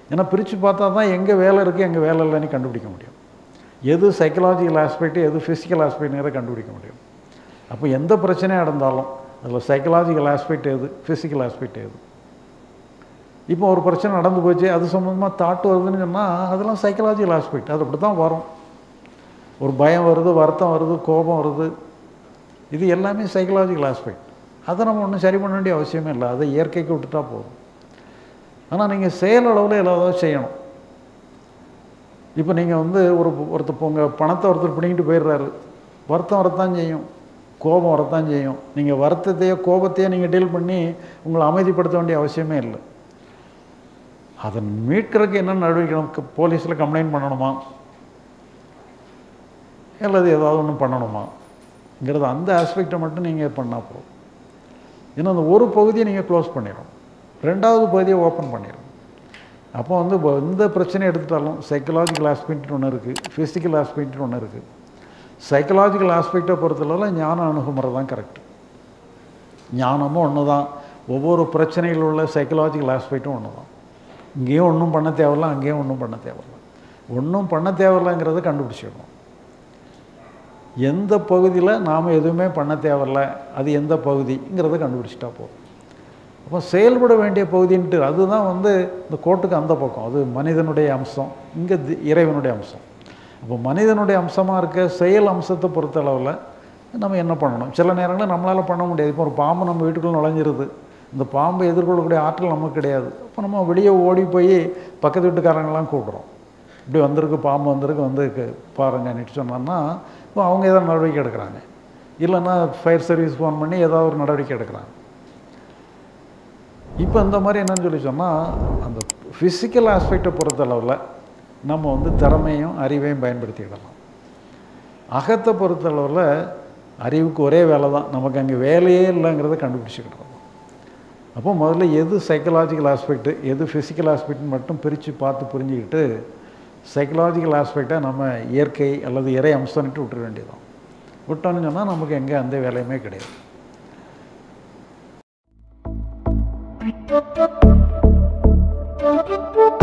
ஏன்னா பிரித்து பார்த்தா தான் எங்கே வேலை இருக்குது எங்கே வேலை இல்லைன்னு கண்டுபிடிக்க முடியும். எது சைக்கலாஜிக்கல் ஆஸ்பெக்ட் எது ஃபிசிக்கல் ஆஸ்பெக்ட்ங்கிறத கண்டுபிடிக்க முடியும். அப்போ எந்த பிரச்சனையாக நடந்தாலும் அதில் சைக்கலாஜிக்கல் ஆஸ்பெக்ட் எது ஃபிசிக்கல் ஆஸ்பெக்ட் எது. இப்போ ஒரு பிரச்சனை நடந்து போச்சு, அது சம்மந்தமாக தாட் வருதுன்னு சொன்னால் அதெல்லாம் சைக்கலாஜிக்கல் ஆஸ்பெக்ட். அது அப்படி தான் வரும். ஒரு பயம் வருது, வருத்தம் வருது, கோபம் வருது, இது எல்லாமே சைக்கலாஜிக்கல் ஆஸ்பெக்ட். அதை நம்ம ஒன்றும் சரி பண்ண வேண்டிய அவசியமே இல்லை, அதை இயற்கைக்கு விட்டுட்டா போதும். ஆனால் நீங்கள் செயலளவில் எல்லாதாவது செய்யணும். இப்போ நீங்கள் ஒருத்தர் உங்கள் பணத்தை ஒருத்தர் பிடிங்கிட்டு போயிடுறாரு, வருத்தம் வரத்தான் செய்யும், கோபம் வரத்தான் செய்யும். நீங்கள் வருத்தத்தையோ கோபத்தையோ நீங்கள் டீல் பண்ணி உங்களை அமைதிப்படுத்த வேண்டிய அவசியமே இல்லை. அதை மீட்கிறதுக்கு என்ன நடவடிக்கை? போலீஸில் கம்ப்ளைண்ட் பண்ணணுமா அல்லது ஏதாவது ஒன்று பண்ணணுமாங்கிறது அந்த ஆஸ்பெக்டை மட்டும் நீங்கள் பண்ணால் போதும். ஏன்னா அந்த ஒரு பகுதியை நீங்கள் க்ளோஸ் பண்ணிடணும், ரெண்டாவது பகுதியை ஓப்பன் பண்ணிடணும். அப்போ எந்த பிரச்சனையை எடுத்துட்டாலும் சைக்கலாஜிக்கல் ஆஸ்பெக்ட்னு ஒன்று இருக்குது, ஃபிசிக்கல் ஆஸ்பெக்ட்னு ஒன்று இருக்குது. சைக்கலாஜிக்கல் ஆஸ்பெக்டை பொறுத்தளவில் ஞான அணுகுமுறை தான் கரெக்டு. ஞானமும் ஒன்று தான், ஒவ்வொரு பிரச்சனையில் உள்ள சைக்கலாஜிக்கல் ஆஸ்பெக்டும் ஒன்று தான். இங்கேயும் ஒன்றும் பண்ண தேவையில்லை, அங்கேயும் ஒன்றும் பண்ண தேவையில்லை. ஒன்றும் பண்ண தேவையில்லைங்கிறத கண்டுபிடிச்சிடணும். எந்த பகுதியில் நாம் எதுவுமே பண்ண தேவையில்லை, அது எந்த பகுதிங்கிறத கண்டுபிடிச்சிட்டா போதும். அப்போ செயல்பட வேண்டிய பகுதின்ட்டு அதுதான் இந்த கோட்டுக்கு அந்த பக்கம், அது மனிதனுடைய அம்சம், இங்கே இறைவனுடைய அம்சம். அப்போ மனிதனுடைய அம்சமாக இருக்க செயல் அம்சத்தை பொறுத்தளவில் நம்ம என்ன பண்ணணும்? சில நேரங்களில் நம்மளால் பண்ண முடியாது. இப்போ ஒரு பாம்பு நம்ம வீட்டுக்குள்ளே நுழைஞ்சிருது, இந்த பாம்பை எதிர்கொள்ளக்கூடிய ஆற்றல் நமக்கு கிடையாது. அப்போ நம்ம வெளியே ஓடி போய் பக்கத்து வீட்டுக்காரங்களாம் கூப்பிட்றோம், இப்படி வந்திருக்கு, பாம்பு வந்திருக்கு பாருங்கன்னுட்டு சொன்னோன்னா இப்போ அவங்க ஏதாவது நடவடிக்கை எடுக்கிறாங்க, இல்லைன்னா ஃபயர் சர்வீஸ் ஃபோன் பண்ணி ஏதாவது ஒரு நடவடிக்கை எடுக்கிறாங்க. இப்போ இந்த மாதிரி என்னன்னு சொல்லி சொன்னால் அந்த ஃபிசிக்கல் ஆஸ்பெக்டை பொறுத்தளவில் நம்ம திறமையும் அறிவையும் பயன்படுத்திக்கிடலாம். அகத்தை பொறுத்தளவில் அறிவுக்கு ஒரே வேலை தான், நமக்கு அங்கே வேலையே இல்லைங்கிறத கண்டுபிடிச்சிக்கிட்டோம். அப்போ முதல்ல எது சைக்கலாஜிக்கல் ஆஸ்பெக்ட் எது ஃபிசிக்கல் ஆஸ்பெக்ட்னு மட்டும் பிரித்து பார்த்து புரிஞ்சுக்கிட்டு சைக்கலாஜிக்கல் ஆஸ்பெக்டை நம்ம இயற்கை அல்லது இறை அம்சம்னுட்டு விட்டுற வேண்டியதான். விட்டோன்னு சொன்னால் நமக்கு எங்கே அந்த வேலையுமே கிடையாது. Thank you.